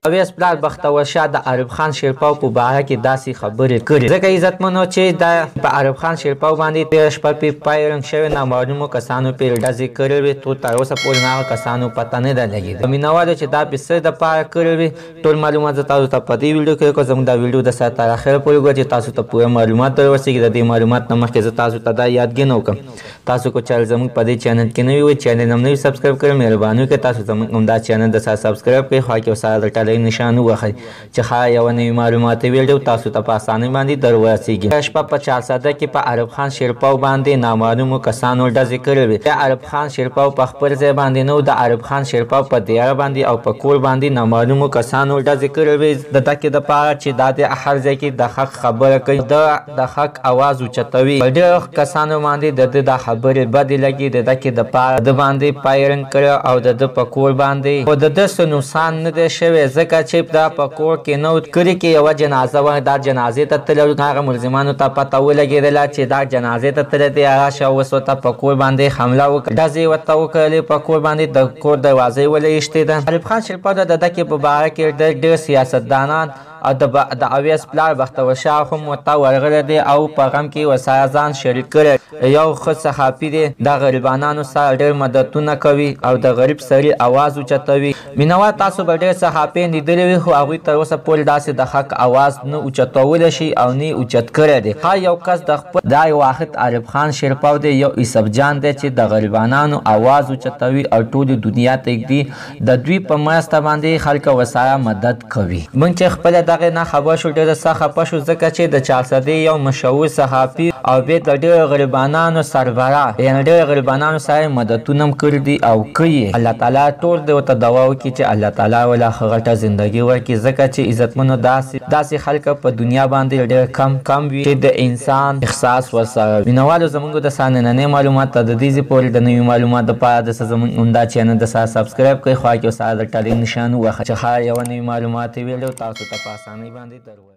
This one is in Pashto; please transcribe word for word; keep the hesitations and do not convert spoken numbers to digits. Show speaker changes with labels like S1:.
S1: اویس پلار بختور شاه د ایوب خان شیرپا په باره کې داسې خبرې کړې. ځکه عزتمنو چې د په ایوب خان شیرپا باندې تېره شپه پې فایرنګ شوی نامعلومو کسانو پې ډزې کړې وې، ټول تر اوسه پورې هغه کسانو پته نه ده لګېدلې. مینوالو چې دا پې څه دپاره کړې وې ټول معلومات زه تاسو ته په دې ویډیو کې وکړم. زموږ دا ویډیو د سر تر اخره پورې وګورئ چې تاسو ته پوره معلومات در ورسېږي. د دې معلومات نه مخکې زه تاسو ته دا یادګینه وکړم، تاسو کو چل زموږ په دې چینل کې نوي وئ، چینل هم نوي سبسکرایب کړئ. مهرباني وکړئ تاسو زموږ همدا چینل د سره سبسکرایب کړئ، خوا کې ورسره د ټلۍ نشان ووهئ چې ښه یوه نوي معلوماتي ویډیو تاسو ته په اسانۍ باندې در ورسېږي. تېره شپه په چارسده کې په ایوب خان شیرپا باندې نامعلومو کسانو ډزې کړې وې. د ایوب خان شیرپا په خپل ځای باندې نه و، د ایوب خان شیرپا په دیاره باندې او په کور باندې نامعلومو کسانو ډزې کړې وې د دکې دپاره چې دا د هر ځای کې د حق خبره کوي، د حق اواز اوچتوي. په ډېرو کسانو باندې د ده دا خبرې بدې لګي، د دکې دپاره د باندې فایرنګ کړی او د ده په کور باندې خو د ده څه نقصان نه دی شوی، ځکه چې دا په کور کې نه و. کلي کې یوه جنازه وه، دا جنازې ته تللی، هغه ملزمانو ته پته ولګېدله چې دا جنازې ته تللی دی، هغه شه اوس ورته په کور باندې حمله وکړه، ډزې ورته وکړلې په کور باندې، د کور دروازه یې ولې ایښتې ده. ایوب خان شیرپا د دکې په باره کې ډېر سیاستدانان او د اویس پلار بختور شاه هم ورته ورغلی دی او په غم کې ورسره ځان شریک کړی. یو ښه صحافي دی، د غریبانانو سره ډېر مددونه کوي او د غریب سړي اواز اوچتوي. مینوال تاسو به ډېر صحافیان لیدلي وي خو هغوی تر اوسه پورې داسې د حق اواز نه اوچتولی شي او نه اوچت کړی دی. ښه یو کس د خپل دا یو واحد ایوب خان شیرپا دی، یو یوسف جان دی چې د غریبانانو اواز اوچتوي او ټولې دنیا ته ږدي، د دوی په مرسته باندې خلک ورسره مدد کوي. موږ چې خپله دغې نه خبر شو ډېره سخت خفه شو، ځکه چې د چارسدې یو مشهور صحافي او بیا د ډېرو غریبانانو سربراح یعنې ډېرو غریبانانو سره مددونه هم کړي دي او کوي. الله تعالی ټول دې ورته دعا وکړي چې الله تعالی ورله ښه غټه زندګي ورکړي، ځکه چې عزتمنو داسې داسې خلک په دنیا باندې ډېر کم کم وي چې د انسان احساس ورسره. مینوالو زموږ د سره نننۍ معلومات ته د دې ځای پورې د نوي معلوماتو دپاره د زموږ همدا چینل د سره سبسکرایب کړئ، خوا کې ورسره د ټلۍ نشان ووهئ چې ښه یوه نوي معلوماتي ویډیو تاسو ته په اسانۍ باندې در